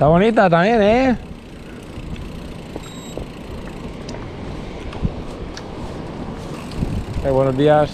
Está bonita también, ¿eh? Buenos días.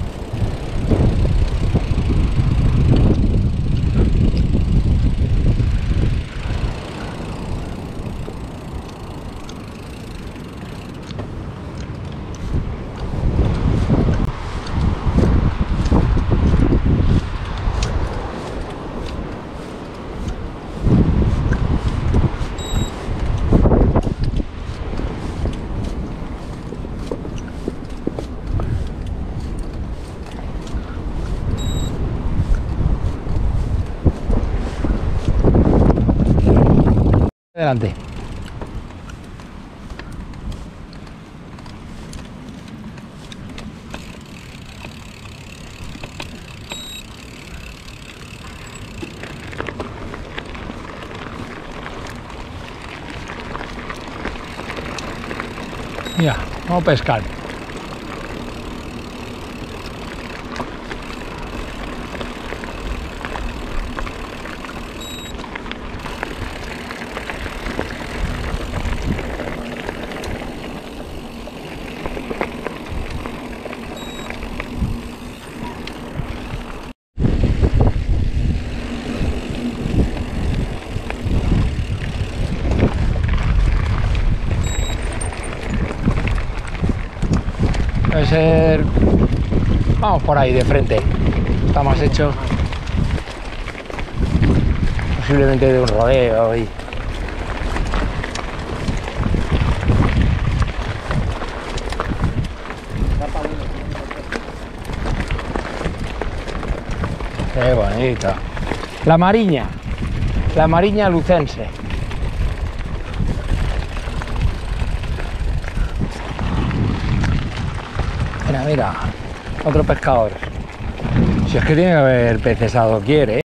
Adelante. Mira, vamos a pescar. Debe ser... Vamos por ahí de frente. Está más hecho. Posiblemente de un rodeo y... Qué bonita. La Mariña lucense. Mira, mira, otro pescador. Si es que tiene que haber peces a doquier, ¿eh?